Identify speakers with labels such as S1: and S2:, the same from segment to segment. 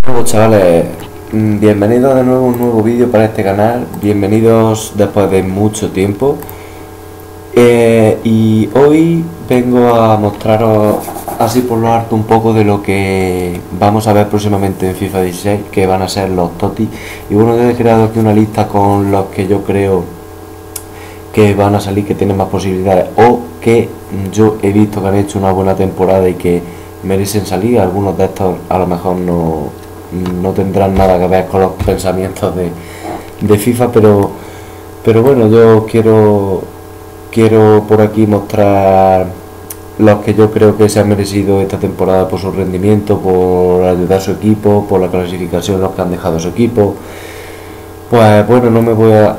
S1: Bueno, chavales, bienvenidos de nuevo a un nuevo vídeo para este canal. Bienvenidos después de mucho tiempo. Y hoy vengo a mostraros así por lo harto un poco de lo que vamos a ver próximamente en FIFA 16, que van a ser los TOTY. Y bueno, he creado aquí una lista con los que yo creo que van a salir, que tienen más posibilidades, o que yo he visto que han hecho una buena temporada y que merecen salir. Algunos de estos a lo mejor no tendrán nada que ver con los pensamientos de FIFA, pero bueno, yo quiero por aquí mostrar los que yo creo que se han merecido esta temporada por su rendimiento, por ayudar a su equipo, por la clasificación, los que han dejado a su equipo. Pues bueno, no me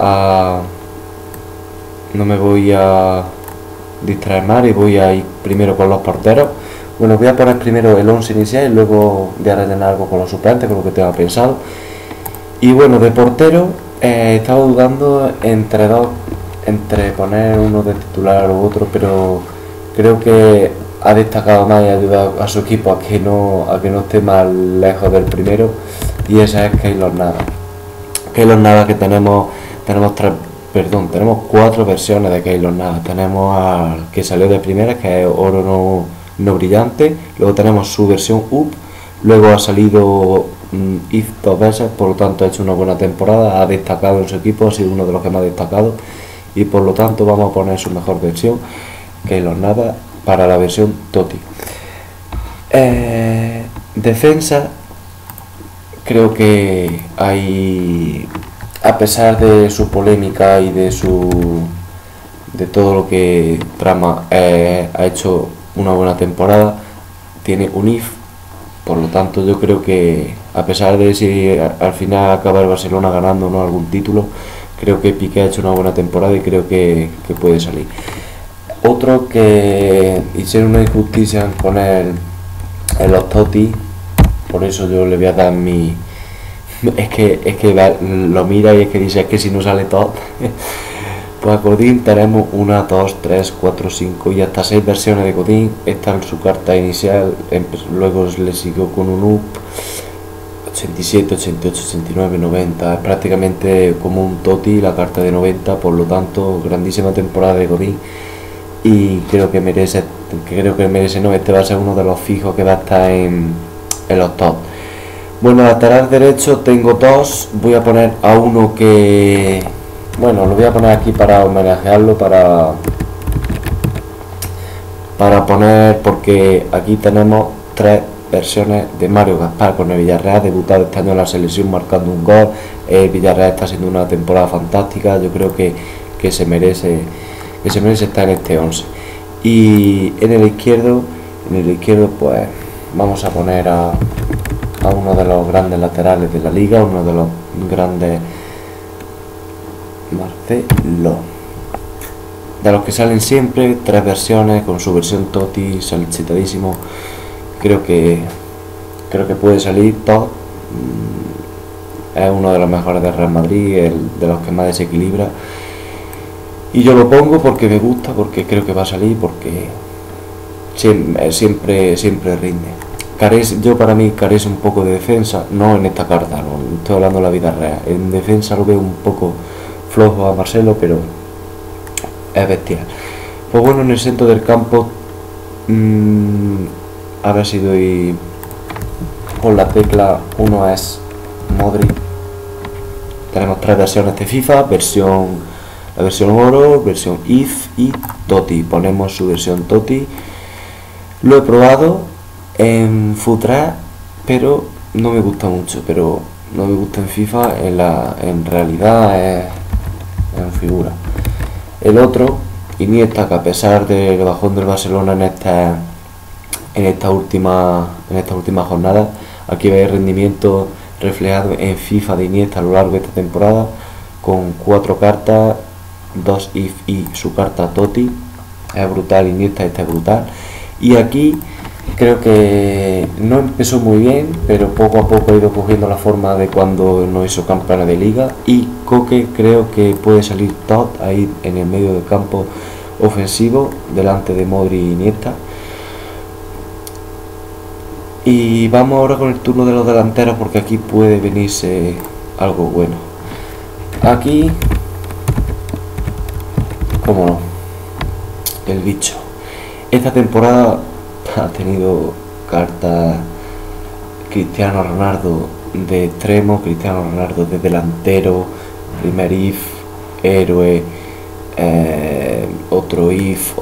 S1: voy a distraer más y voy a ir primero con los porteros. Bueno, voy a poner primero el 11 inicial y luego voy a rellenar algo con los suplentes, con lo que tenga pensado. Y bueno, de portero he estado dudando entre poner uno de titular u otro, pero creo que ha destacado más y ha ayudado a su equipo a que no esté más lejos del primero, y esa es Keylor Navas. Keylor Navas, que tenemos cuatro versiones de Keylor Navas. Tenemos al que salió de primera, que es oro no brillante. Luego tenemos su versión UP. Luego ha salido IF 2 veces, por lo tanto ha hecho una buena temporada, ha destacado en su equipo, ha sido uno de los que más ha destacado, y por lo tanto vamos a poner su mejor versión, Keylor Navas, para la versión TOTY. Defensa, creo que hay, a pesar de su polémica y de todo lo que trama, ha hecho una buena temporada, tiene un IF. Por lo tanto, yo creo que, a pesar de si al final acaba el Barcelona ganando o no algún título, creo que Piqué ha hecho una buena temporada y creo que puede salir. Otro que hicieron una injusticia en poner en los TOTY, por eso yo le voy a dar mi... Es que lo mira y es que dice, es que si no sale todo... Pues a Godín tenemos 1, 2, 3, 4, 5 y hasta 6 versiones de Godín. Esta en su carta inicial, luego le siguió con un UP 87, 88, 89, 90. Es prácticamente como un TOTY la carta de 90, por lo tanto grandísima temporada de Godín, y creo que merece, no, este va a ser uno de los fijos que va a estar en los top. Bueno, lateral derecho tengo dos. Voy a poner a uno que... Bueno, lo voy a poner aquí para homenajearlo, para poner, porque aquí tenemos tres versiones de Mario Gaspar con el Villarreal, debutado este año en la selección marcando un gol. Villarreal está haciendo una temporada fantástica, yo creo que se merece estar en este 11. Y en el izquierdo pues vamos a poner a uno de los grandes laterales de la liga, uno de los grandes, Marcelo, de los que salen siempre, tres versiones con su versión TOTY, solicitadísimo. Creo que puede salir top. Es uno de los mejores de Real Madrid, de los que más desequilibra, y yo lo pongo porque me gusta, porque creo que va a salir, porque siempre rinde. Yo, para mí, carece un poco de defensa, no en esta carta, no estoy hablando de la vida real. En defensa lo veo un poco flojo a Marcelo, pero es bestial. Pues bueno, en el centro del campo, a ver si doy con la tecla. Uno es Modric. Tenemos tres versiones de FIFA, la versión oro, versión IF y TOTY. Ponemos su versión TOTY. Lo he probado en Futra, pero no me gusta mucho, pero no me gusta en FIFA, en realidad es en figura. El otro, Iniesta, que a pesar del bajón del Barcelona en esta última jornada, aquí veis el rendimiento reflejado en FIFA de Iniesta a lo largo de esta temporada, con 4 cartas, 2 IF y su carta TOTY. Es brutal Iniesta, este es brutal. Y aquí creo que no empezó muy bien, pero poco a poco ha ido cogiendo la forma de cuando nos hizo campeones de liga. Y Coque creo que puede salir top ahí en el medio del campo ofensivo, delante de Modric y Iniesta. Y vamos ahora con el turno de los delanteros, porque aquí puede venirse algo bueno. Aquí, cómo no, el bicho. Esta temporada ha tenido cartas Cristiano Ronaldo de extremo, Cristiano Ronaldo de delantero, primer if, héroe, otro if,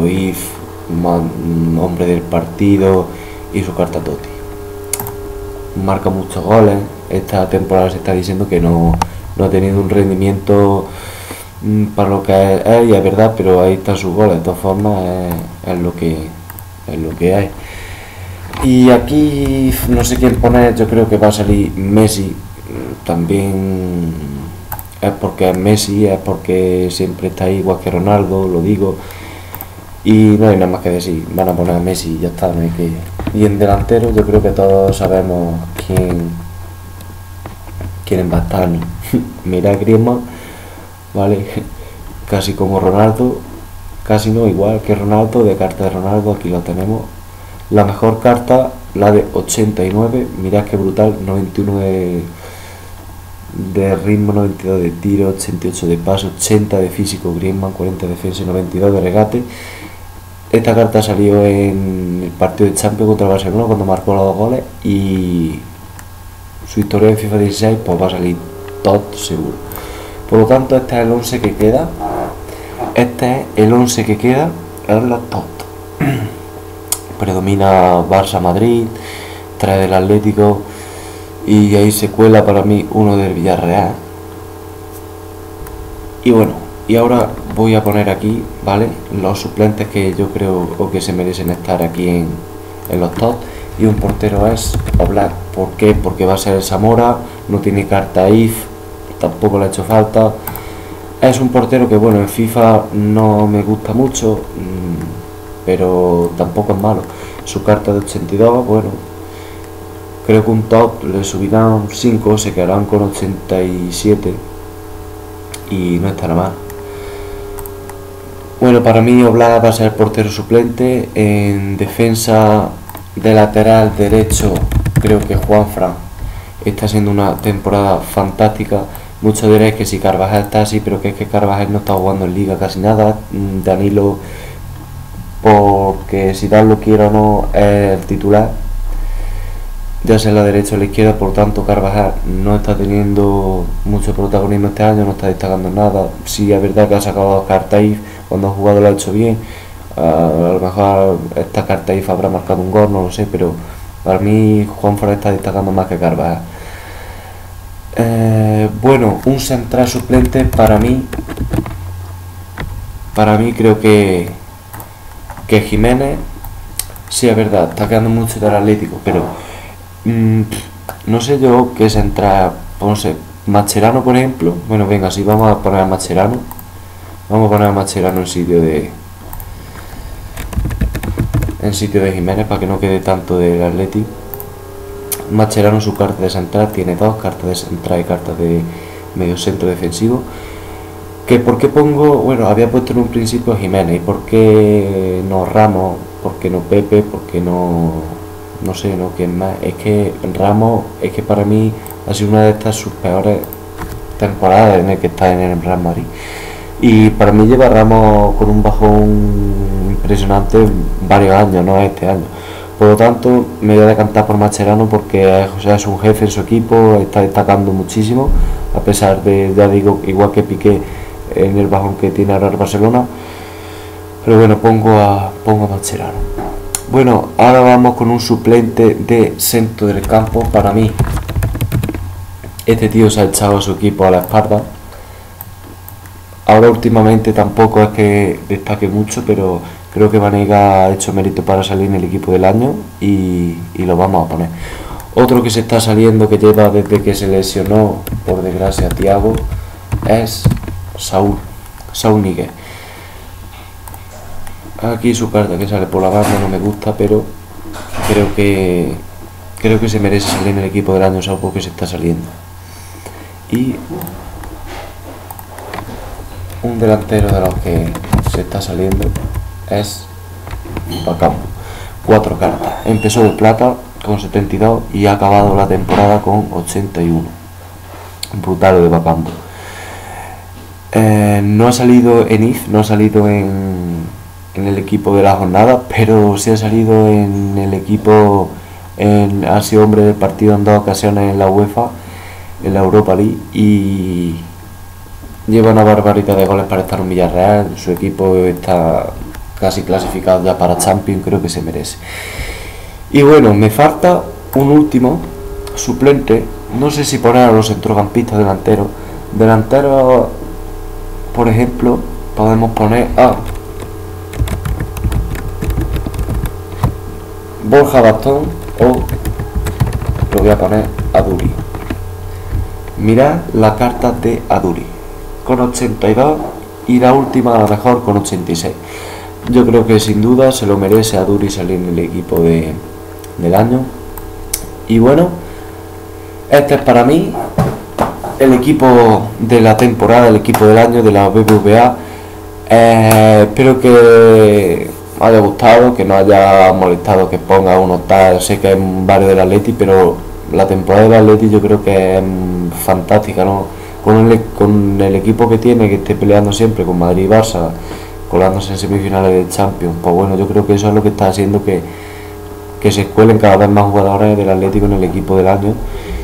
S1: hombre del partido y su carta Totti. Marca muchos goles. Esta temporada se está diciendo que no ha tenido un rendimiento para lo que es, y es verdad, pero ahí están sus goles. De todas formas es lo que hay. Y aquí no sé quién poner. Yo creo que va a salir Messi. También es porque es Messi, es porque siempre está ahí igual que Ronaldo, lo digo. Y no hay nada más que decir, van a poner a Messi y ya está, no hay que... Y en delantero yo creo que todos sabemos quién va a estar, ¿no? Mira Griezmann, ¿vale? Casi como Ronaldo, casi no, igual que Ronaldo, de carta de Ronaldo, aquí lo tenemos. La mejor carta, la de 89, mirad qué brutal, 91 de ritmo, 92 de tiro, 88 de paso, 80 de físico Griezmann, 40 de defensa y 92 de regate. Esta carta salió en el partido de Champions contra Barcelona cuando marcó los 2 goles, y su historia en FIFA 16 pues va a salir top seguro. Por lo tanto, este es el 11 que queda. Este es el 11 que queda en la top. Predomina Barça, Madrid, 3 del Atlético, y ahí se cuela para mí uno del Villarreal. Y bueno, y ahora voy a poner aquí, ¿vale?, los suplentes que yo creo o que se merecen estar aquí en los top. Y un portero es Oblak. ¿Por qué? Porque va a ser el Zamora, no tiene carta IF, tampoco le ha hecho falta. Es un portero que, bueno, en FIFA no me gusta mucho, pero tampoco es malo. Su carta de 82, bueno, creo que un top le subirán 5, se quedarán con 87 y no estará mal. Bueno, para mí Oblak va a ser portero suplente. En defensa de lateral derecho creo que Juanfran está haciendo una temporada fantástica. Muchos diréis que si Carvajal está así, pero que es que Carvajal no está jugando en liga casi nada. Danilo, porque si tal lo quiera o no, es el titular, ya sea en la derecha o en la izquierda. Por tanto, Carvajal no está teniendo mucho protagonismo este año, no está destacando nada. Sí, es verdad que ha sacado 2 cartas IF, cuando ha jugado lo ha hecho bien. A lo mejor esta carta IF habrá marcado un gol, no lo sé, pero para mí Juanfran está destacando más que Carvajal. Bueno, un central suplente para mí creo que Jiménez. Sí, es verdad, está quedando mucho del Atlético, pero no sé yo qué central, no sé, Mascherano por ejemplo. Bueno, venga, si vamos a poner a Mascherano, en sitio de Jiménez, para que no quede tanto del Atlético. Mascherano, su carta de central, tiene 2 cartas de central y cartas de medio centro defensivo. Que por qué pongo, bueno, había puesto en un principio a Jiménez, y por qué no Ramos, por qué no Pepe, por qué no sé, no quién más. Es que Ramos, es que para mí ha sido una de estas sus peores temporadas en el que está en el Real Madrid, y para mí lleva Ramos con un bajón impresionante varios años, no este año. Por lo tanto, me voy a decantar por Mascherano, porque es un jefe en su equipo, está destacando muchísimo, a pesar de, ya digo, igual que Piqué, en el bajón que tiene ahora el Barcelona. Pero bueno, pongo a Mascherano. Bueno, ahora vamos con un suplente de centro del campo. Para mí, este tío se ha echado a su equipo a la espalda. Ahora últimamente tampoco es que destaque mucho, pero creo que Vanega ha hecho mérito para salir en el equipo del año, y lo vamos a poner. Otro que se está saliendo, que lleva desde que se lesionó, por desgracia, Thiago, es Saúl Níguez. Aquí su carta que sale por la banda no me gusta, pero creo que se merece salir en el equipo del año Saúl, porque se está saliendo. Y un delantero de los que se está saliendo es Bacampo. 4 cartas. Empezó de plata, con 72 y ha acabado la temporada con 81. Brutal de Bacambo. No ha salido en IF, no ha salido en el equipo de la jornada, pero sí ha salido en el equipo, ha sido hombre del partido en 2 ocasiones en la UEFA, en la Europa League, y lleva una barbaridad de goles para estar en Villarreal. Su equipo está casi clasificado ya para Champions, creo que se merece. Y bueno, me falta un último suplente. No sé si poner a los centrocampistas delanteros. Por ejemplo, podemos poner a Borja Bastón, o lo voy a poner a Duri. Mirad la carta de Aduri con 82 y la última a lo mejor con 86. Yo creo que sin duda se lo merece a Duri salir en el equipo del año. Y bueno, este es para mí el equipo de la temporada, el equipo del año de la BBVA. Espero que os haya gustado, que no haya molestado que ponga uno tal. Sé que es un barrio del Atleti, pero la temporada del Atleti yo creo que es fantástica, ¿no? Con el equipo que tiene, que esté peleando siempre con Madrid y Barça, colándose en semifinales de Champions. Pues bueno, yo creo que eso es lo que está haciendo que se cuelen cada vez más jugadores del Atlético en el equipo del año,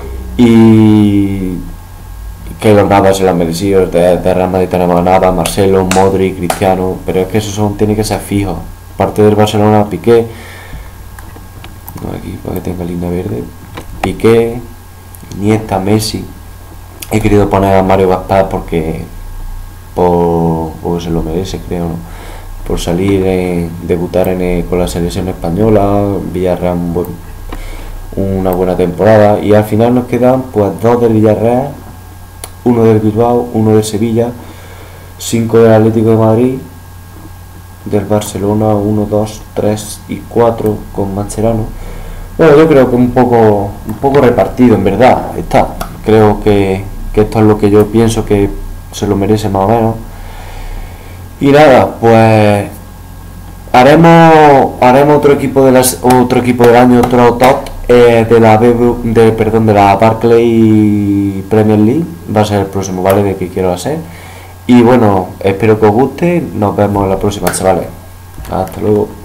S1: y que los Navas se lo han merecido. De Real Madrid tenemos a Navas, Marcelo, Modric, Cristiano, pero es que esos tienen que ser fijos. Parte del Barcelona, Piqué, no, aquí para que tenga línea verde, Piqué, Iniesta, Messi. He querido poner a Mario Gaspar porque se lo merece, creo, ¿no? Por salir, debutar con la selección española, Villarreal una buena temporada, y al final nos quedan pues 2 del Villarreal, 1 del Bilbao, 1 del Sevilla, 5 del Atlético de Madrid, del Barcelona 1, 2, 3 y 4 con Mascherano. Bueno, yo creo que un poco repartido, en verdad está. Creo que esto es lo que yo pienso que se lo merece más o menos. Y nada, pues haremos otro equipo del año, otro top de la Barclays Premier League. Va a ser el próximo, ¿vale? De que quiero hacer. Y bueno, espero que os guste. Nos vemos en la próxima, chavales. Hasta luego.